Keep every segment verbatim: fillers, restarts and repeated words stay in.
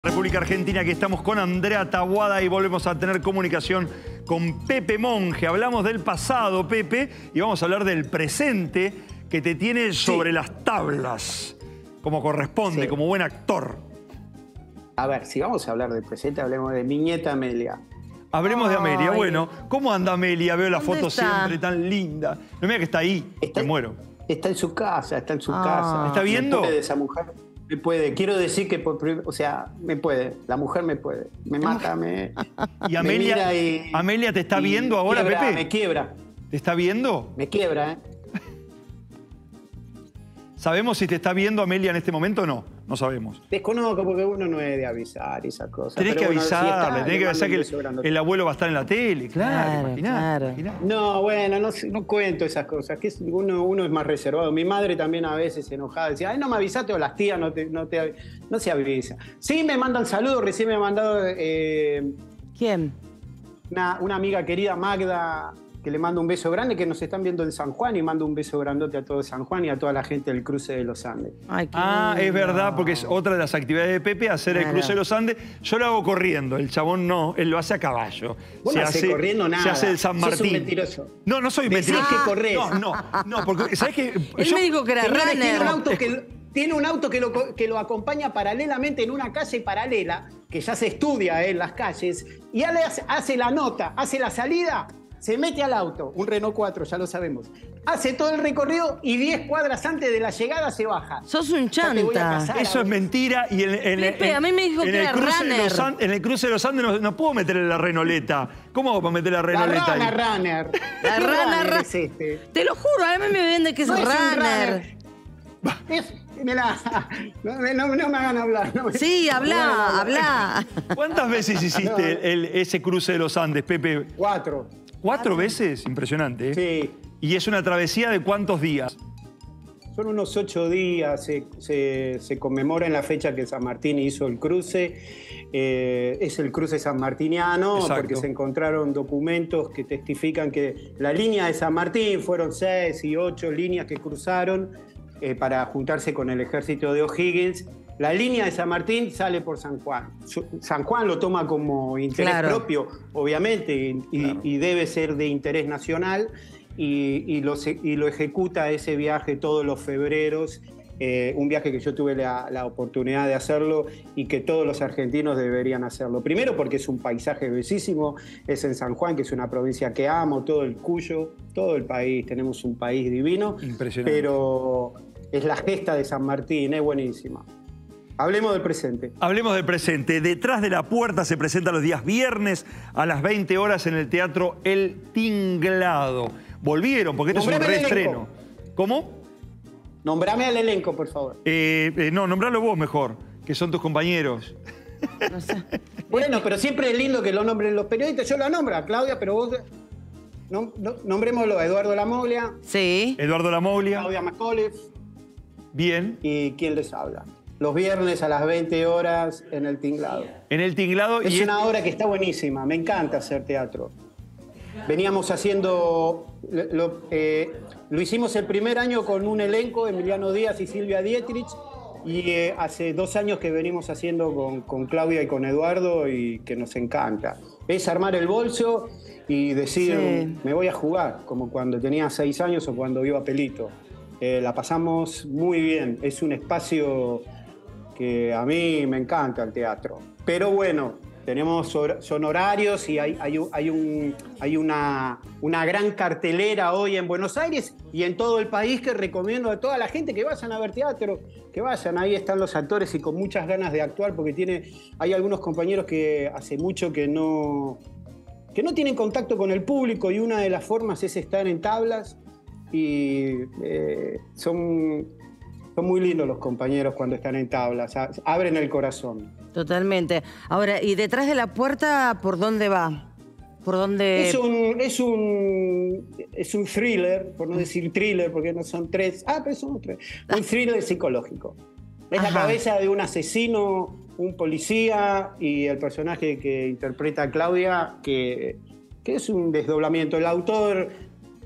República Argentina, que estamos con Andrea Taboada y volvemos a tener comunicación con Pepe Monge. Hablamos del pasado, Pepe, y vamos a hablar del presente que te tiene sobre sí. las tablas, como corresponde, sí. como buen actor. A ver, si vamos a hablar del presente, hablemos de mi nieta Amelia. Hablemos Ay. de Amelia. Bueno, ¿cómo anda Amelia? Veo la foto está? siempre tan linda. No, mira que está ahí, está, me muero. Está en su casa, está en su ah. casa. ¿Está viendo? Me puede esa mujer. Me puede, quiero decir que, por, o sea, me puede, la mujer me puede, me mata, me... ¿Y Amelia, me mira y, Amelia te está viendo ahora, quiebra, Pepe? Me quiebra. ¿Te está viendo? Me quiebra, ¿eh? ¿Sabemos si te está viendo Amelia en este momento o no? No sabemos. Desconozco porque uno no es de avisar esas cosas. Tenés que bueno, avisarle, si tenés que avisar que el, el abuelo va a estar en la tele, claro, claro, imaginá, claro. imaginá. No, bueno, no, no cuento esas cosas, que uno, uno es más reservado. Mi madre también a veces se enojaba, decía, ay, no me avisaste, o las tías no, te, no, te, no se avisa. Sí, me mandan saludos, recién me ha mandado... Eh, ¿Quién? Una, una amiga querida, Magda, que le mando un beso grande, que nos están viendo en San Juan, y mando un beso grandote a todo San Juan y a toda la gente del cruce de los Andes. Ay, qué ah, lindo. es verdad, porque es otra de las actividades de Pepe, hacer claro. el cruce de los Andes. Yo lo hago corriendo, el chabón no, él lo hace a caballo. Vos se no hace hace corriendo nada. Se hace el San Martín. Sos un mentiroso. No, no soy Decís mentiroso. que corres. No, no, no, porque ¿sabés qué? Él yo, me dijo que era runner. Tiene un auto que... Tiene un auto que lo, que lo acompaña paralelamente en una calle paralela, que ya se estudia en las calles, y hace, hace la nota, hace la salida, se mete al auto, un Renault cuatro, ya lo sabemos. Hace todo el recorrido y diez cuadras antes de la llegada se baja. Sos un chanta. Casar, Eso es mentira. Y en, en, Pepe, en, a mí me dijo en que el era cruce runner. De los Andes, en el cruce de los Andes no, no puedo meterle la renoleta. ¿Cómo hago para meter la renoleta la ahí? Runner, runner. La runner, runner. Es este? Te lo juro, a mí me vende que es no runner. Es runner. Es, mirá, no, no, no me hagan hablar. No me, sí, habla, no habla. ¿Cuántas veces hiciste no. el, el, ese cruce de los Andes, Pepe? Cuatro. ¿Cuatro veces? Impresionante, ¿eh? Sí. ¿Y es una travesía de cuántos días? Son unos ocho días, se, se, se conmemora en la fecha que San Martín hizo el cruce. Eh, es el cruce sanmartiniano, Exacto. porque se encontraron documentos que testifican que la línea de San Martín fueron seis y ocho líneas que cruzaron eh, para juntarse con el ejército de O'Higgins. La línea de San Martín sale por San Juan. San Juan lo toma como interés claro. propio, obviamente, y, claro. y debe ser de interés nacional, y, y, lo, y lo ejecuta ese viaje todos los febreros, eh, un viaje que yo tuve la, la oportunidad de hacerlo y que todos los argentinos deberían hacerlo. Primero porque es un paisaje bellísimo, es en San Juan, que es una provincia que amo, todo el Cuyo, todo el país, tenemos un país divino. Impresionante. Pero es la gesta de San Martín, es buenísima. Hablemos del presente. Hablemos del presente. Detrás de la puerta se presenta los días viernes a las veinte horas en el Teatro El Tinglado. Volvieron, porque esto Nombrame es un reestreno. ¿Cómo? Nombrame al elenco, por favor. Eh, eh, no, nombralo vos mejor, que son tus compañeros. No sé. Bueno, pero siempre es lindo que lo nombren los periodistas. Yo lo nombro a Claudia, pero vos... No, no, nombrémoslo a Eduardo Lamoglia. Sí. Eduardo Lamoglia. Claudia McAuliffe. Bien. ¿Y quién les habla? Los viernes a las veinte horas en El Tinglado. En El Tinglado. Es y una obra que está buenísima, me encanta hacer teatro. Veníamos haciendo, lo, eh, lo hicimos el primer año con un elenco, Emiliano Díaz y Silvia Dietrich, y eh, hace dos años que venimos haciendo con, con Claudia y con Eduardo, y que nos encanta. Es armar el bolso y decir, sí. me voy a jugar, como cuando tenía seis años o cuando iba a Pelito. Eh, la pasamos muy bien, es un espacio... que a mí me encanta el teatro. Pero bueno, tenemos son horarios y hay, hay, hay, un, hay una, una gran cartelera hoy en Buenos Aires y en todo el país que recomiendo a toda la gente que vayan a ver teatro, que vayan. Ahí están los actores y con muchas ganas de actuar, porque tiene, hay algunos compañeros que hace mucho que no, que no tienen contacto con el público, y una de las formas es estar en tablas, y eh, son... Son muy lindos los compañeros cuando están en tablas, abren el corazón. Totalmente. Ahora, ¿y detrás de la puerta por dónde va? ¿Por dónde...? Es un, es un, es un thriller, por no decir thriller, porque no son tres. Ah, pero son tres. Un thriller psicológico. Es Ajá. la cabeza de un asesino, un policía, y el personaje que interpreta a Claudia, que, que es un desdoblamiento. El autor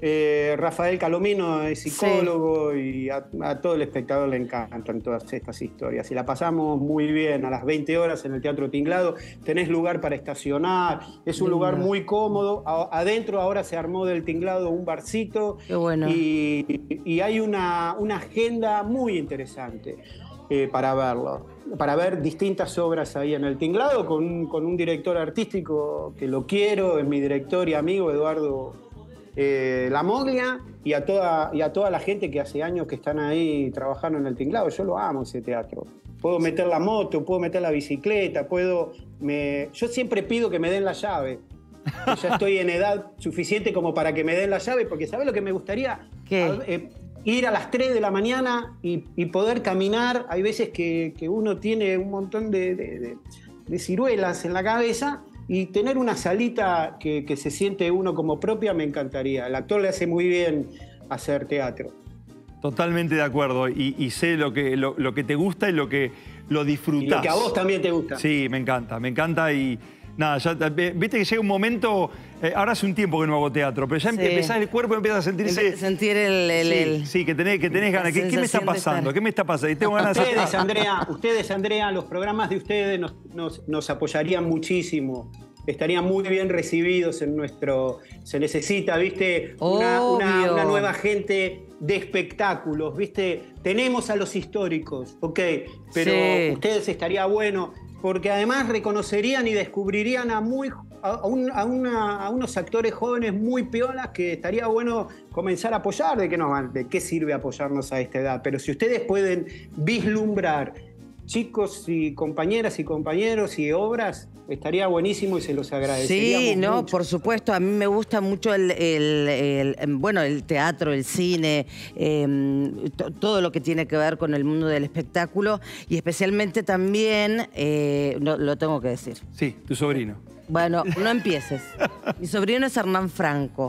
Eh, Rafael Calomino es psicólogo sí. y a, a todo el espectador le encantan todas estas historias. Y la pasamos muy bien a las veinte horas en el Teatro Tinglado. Tenés lugar para estacionar, es un Lindo. lugar muy cómodo. A, adentro ahora se armó del Tinglado un barcito. Qué bueno. Y, y hay una, una agenda muy interesante eh, para verlo. Para ver distintas obras ahí en el Tinglado con, con un director artístico que lo quiero, es mi director y amigo Eduardo Eh, La Moglia y a, toda, y a toda la gente que hace años que están ahí trabajando en el Tinglado. Yo lo amo ese teatro. Puedo meter la moto, puedo meter la bicicleta, puedo... Me... Yo siempre pido que me den la llave. Yo ya estoy en edad suficiente como para que me den la llave, porque ¿sabés lo que me gustaría? ¿Qué? Eh, ir a las tres de la mañana y, y poder caminar. Hay veces que, que uno tiene un montón de, de, de, de ciruelas en la cabeza. Y tener una salita que, que se siente uno como propia me encantaría. El actor le hace muy bien hacer teatro. Totalmente de acuerdo. Y, y sé lo que, lo, lo que te gusta y lo que lo disfrutás. Y lo que a vos también te gusta. Sí, me encanta, me encanta. Y nada, ya, viste que llega un momento... Eh, ahora hace un tiempo que no hago teatro, pero ya sí. empezás el cuerpo, empieza a sentirse... Sentir el... el, sí, el sí, que tenés, que tenés ganas. ¿Qué, ¿Qué me está pasando? ¿Qué me está pasando? Y tengo ganas ustedes, de... Andrea, ustedes, Andrea, los programas de ustedes nos, nos, nos apoyarían muchísimo. Estarían muy bien recibidos en nuestro... Se necesita, ¿viste? Una, una, una nueva gente de espectáculos, ¿viste? Tenemos a los históricos, ok, pero sí. ustedes estaría bueno, porque además reconocerían y descubrirían a, muy, a, un, a, una, a unos actores jóvenes muy piolas que estaría bueno comenzar a apoyar. ¿De qué, nos van? ¿De qué sirve apoyarnos a esta edad? Pero si ustedes pueden vislumbrar chicos y compañeras y compañeros y obras, estaría buenísimo y se los agradeceríamos Sí, no, mucho. por supuesto. A mí me gusta mucho el, el, el bueno, el teatro, el cine, eh, todo lo que tiene que ver con el mundo del espectáculo y especialmente también, eh, no, lo tengo que decir. Sí, tu sobrino. Bueno, no empieces. Mi sobrino es Hernán Franco.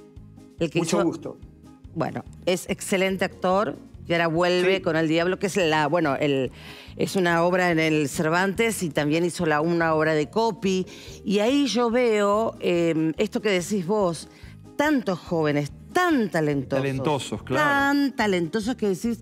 El que mucho hizo, gusto. Bueno, es excelente actor. Y ahora vuelve sí. con El Diablo, que es la, bueno, el, es una obra en el Cervantes y también hizo la, una obra de Copy. Y ahí yo veo eh, esto que decís vos, tantos jóvenes, tan talentosos. Talentosos, claro. Tan talentosos que decís,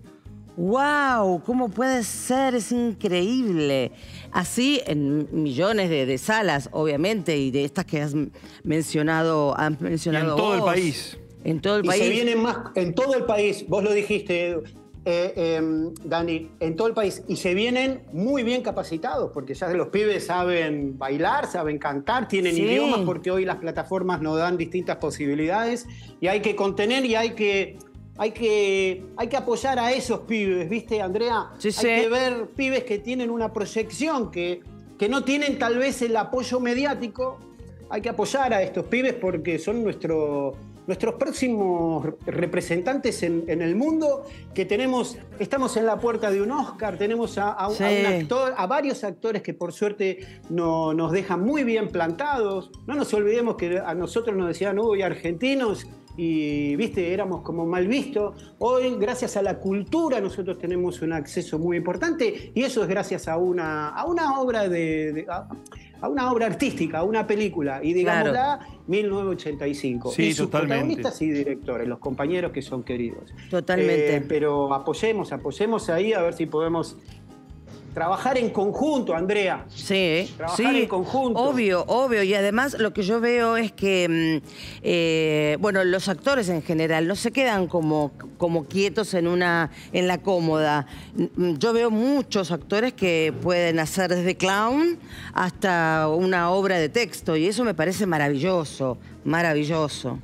wow, ¿cómo puede ser? Es increíble. Así en millones de, de salas, obviamente, y de estas que has mencionado, has mencionado y en todo vos. el país. En todo el y país. se vienen más, en todo el país, vos lo dijiste, eh, eh, Dani, en todo el país. Y se vienen muy bien capacitados, porque ya los pibes saben bailar, saben cantar, tienen sí. idiomas, porque hoy las plataformas nos dan distintas posibilidades. Y hay que contener y hay que, hay que, hay que apoyar a esos pibes, ¿viste, Andrea? Sí, hay sí. que ver pibes que tienen una proyección, que, que no tienen tal vez el apoyo mediático. Hay que apoyar a estos pibes porque son nuestro... nuestros próximos representantes en, en el mundo, que tenemos, estamos en la puerta de un Oscar, tenemos a, a, sí. a un actor, a varios actores que por suerte no, nos dejan muy bien plantados. No nos olvidemos que a nosotros nos decían, uy, argentinos, y viste, éramos como mal vistos. Hoy, gracias a la cultura, nosotros tenemos un acceso muy importante, y eso es gracias a una, a una obra de, de a, a una obra artística, a una película, y digámosla, claro. mil novecientos ochenta y cinco. Sí, y sus totalmente. protagonistas y directores, los compañeros que son queridos. Totalmente. Eh, pero apoyemos, apoyemos ahí a ver si podemos trabajar en conjunto, Andrea. Sí, trabajar sí, en conjunto. Obvio, obvio. Y además lo que yo veo es que, eh, bueno, los actores en general no se quedan como, como quietos en, una, en la cómoda. Yo veo muchos actores que pueden hacer desde clown hasta una obra de texto y eso me parece maravilloso, maravilloso.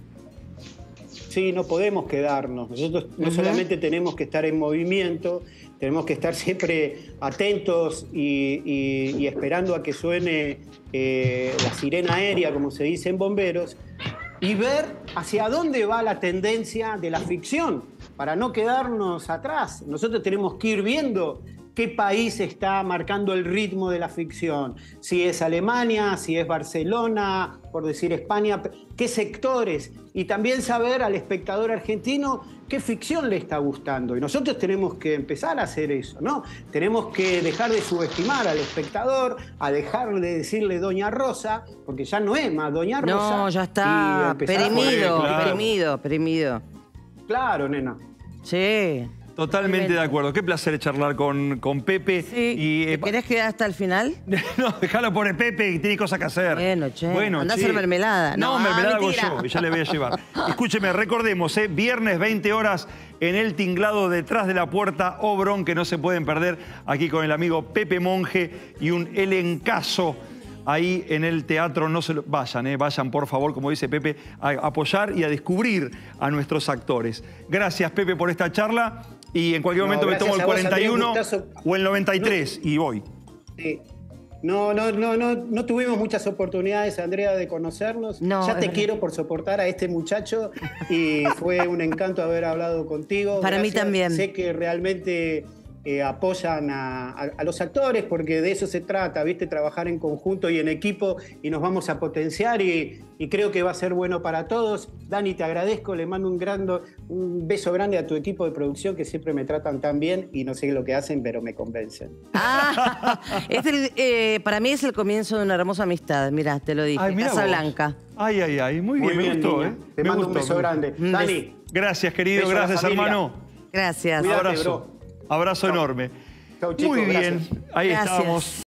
Sí, no podemos quedarnos. Nosotros no uh-huh. solamente tenemos que estar en movimiento, tenemos que estar siempre atentos y, y, y esperando a que suene eh, la sirena aérea, como se dice en bomberos, y ver hacia dónde va la tendencia de la ficción, para no quedarnos atrás. Nosotros tenemos que ir viendo qué país está marcando el ritmo de la ficción. Si es Alemania, si es Barcelona, por decir España, qué sectores. Y también saber al espectador argentino qué ficción le está gustando. Y nosotros tenemos que empezar a hacer eso, ¿no? Tenemos que dejar de subestimar al espectador, a dejar de decirle Doña Rosa, porque ya no es más Doña Rosa. No, ya está perimido, claro. perimido, perimido. Claro, nena. Sí. Totalmente de acuerdo. Qué placer charlar con, con Pepe. Sí. Y, ¿Te eh, querés quedar hasta el final? No, déjalo por Pepe, que tiene cosas que hacer. Bueno, che. Bueno, Andá a che. hacer mermelada. No, No, mermelada ah, hago mentira. yo, y ya le voy a llevar. Escúcheme, recordemos, ¿eh? Viernes veinte horas en El Tinglado, detrás de la puerta, Obrón, que no se pueden perder, aquí con el amigo Pepe Monge y un elencazo ahí en el teatro. No se lo... Vayan, eh, vayan por favor, como dice Pepe, a apoyar y a descubrir a nuestros actores. Gracias, Pepe, por esta charla. Y en cualquier No, momento me tomo el gracias a vos, cuarenta y uno Andrés, gustazo. o el noventa y tres y voy. Sí. No, no, no, no, no tuvimos muchas oportunidades, Andrea, de conocernos. No, ya es te verdad. quiero por soportar a este muchacho y fue un encanto haber hablado contigo. Para mí Gracias. también. Sé que realmente eh, apoyan a, a- a los actores, porque de eso se trata, ¿viste? Trabajar en conjunto y en equipo, y nos vamos a potenciar y, y creo que va a ser bueno para todos. Dani, te agradezco, le mando un, gran, un beso grande a tu equipo de producción, que siempre me tratan tan bien y no sé lo que hacen, pero me convencen. Ah, es el, eh, para mí es el comienzo de una hermosa amistad. Mira, te lo dije. Ay, mirá Casa vos. Blanca. Ay, ay, ay. Muy bien, Muy me bien, gustó, niña. ¿eh? Te Me mando un gustó, beso me grande. gustó. Dani, Gracias, querido. Beso a la Gracias, familia. hermano. Gracias. Cuídate, Abrazo. bro. Abrazo Chau. enorme. Chau, chicos, Muy bien. gracias. Ahí Gracias. estábamos.